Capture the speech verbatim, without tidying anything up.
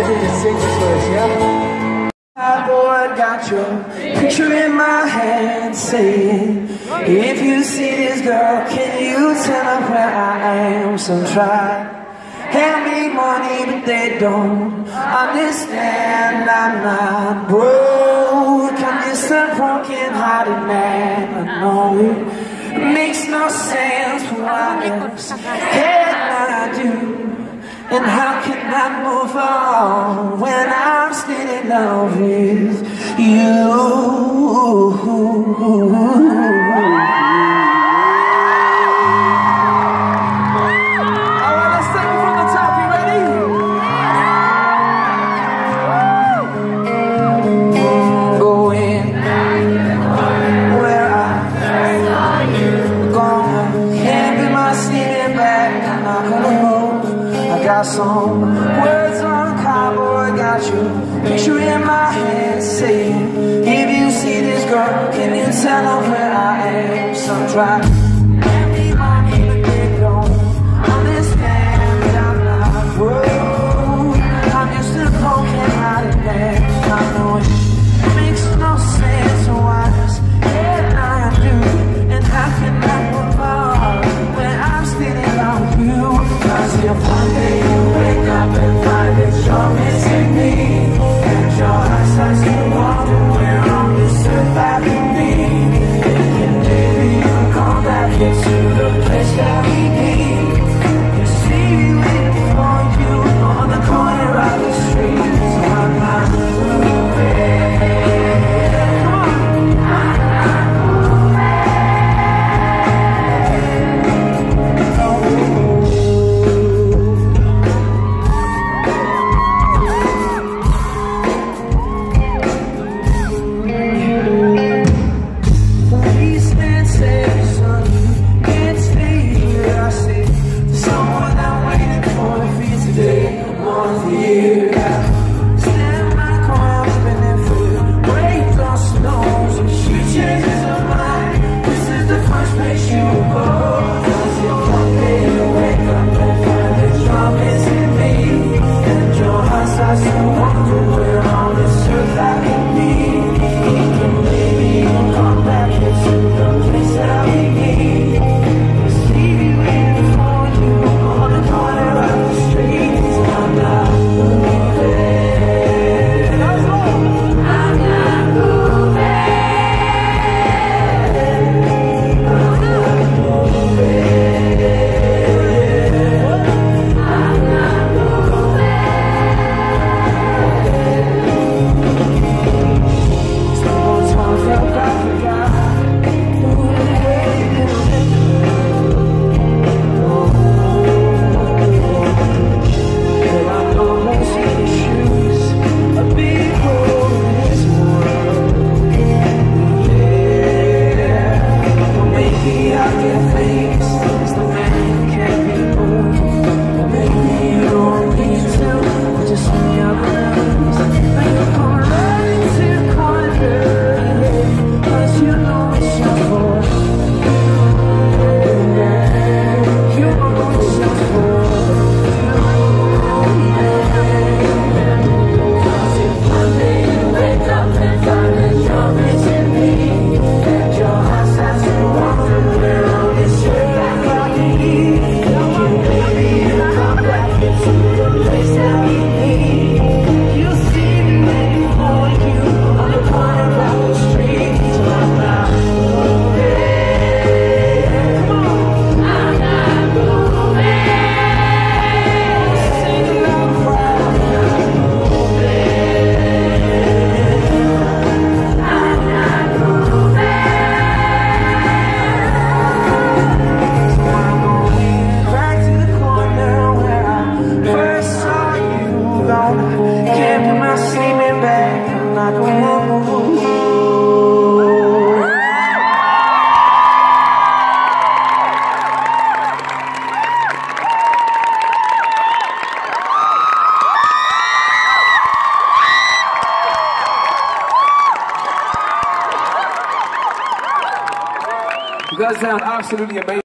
sing this verse, yeah? My boy got your picture in my hand, saying, if you see this girl, can you tell her where I am? Some try hand me money, but they don't understand. I'm not broke, I'm just a broken-hearted man. I know it makes no sense, but what else can I do? And how can I move on when I'm still in love with you? Got some words on a cardboard, got your picture in my hand, saying, if you see this girl, can you tell her where I am? Some try hand me money, but they don't understand that I'm not broke. I'm just a broken-hearted man. I know it makes no sense, so why does it I do? And how can I move on when I'm still in love with you? Cause if one day you wake up and find that you're missing me, and your heart starts to wonder where on this earth I can be, thinking maybe you'll come back into the place that we meet. You see me waiting for you on the corner of the street, so I'm not moving. You guys sound absolutely amazing.